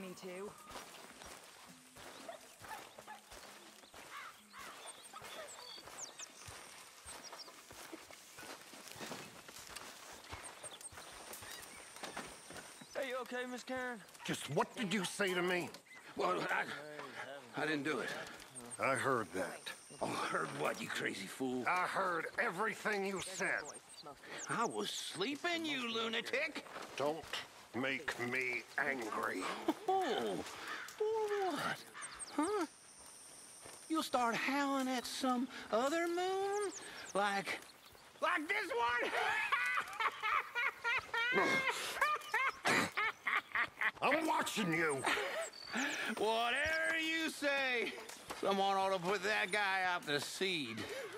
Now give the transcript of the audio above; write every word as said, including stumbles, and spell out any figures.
me too. Are you okay, Miss Karen? Just what did you say to me? Well, I, I didn't do it. I heard that. Oh, heard what, you crazy fool? I heard everything you said. I was sleeping, you lunatic. Don't make me angry. Oh, or what? Huh? You'll start howling at some other moon? Like, like this one? I'm watching you. Whatever you say. Someone ought to put that guy out to seed.